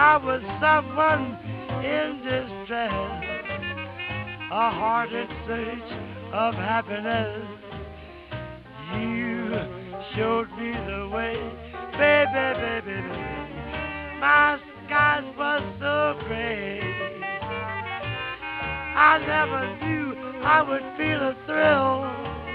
I was someone in distress, a heart in search of happiness. You showed me the way, baby, baby, baby. My skies were so gray. I never knew I would feel a thrill.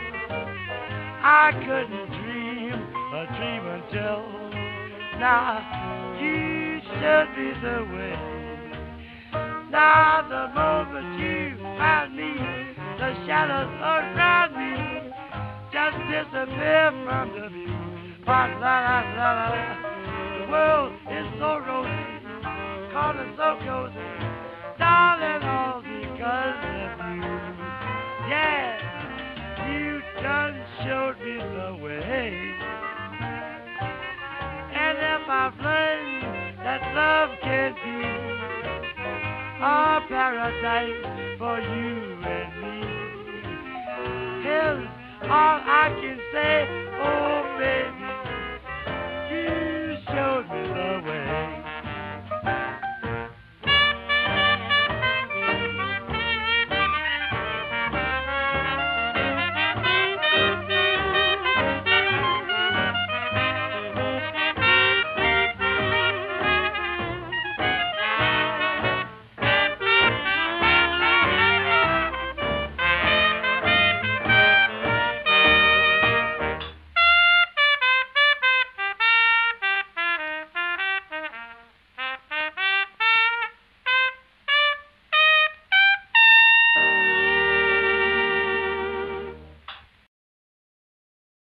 I couldn't dream a dream until now you showed me the way. Now the moment you found me, the shadows around me just disappear from the view. But la la la la la, the world is so rosy, corner so cozy, darling, all because of you. Yeah, you done showed me the way. And if I've learned that love can be a paradise for you and me, here's all I can say. Oh,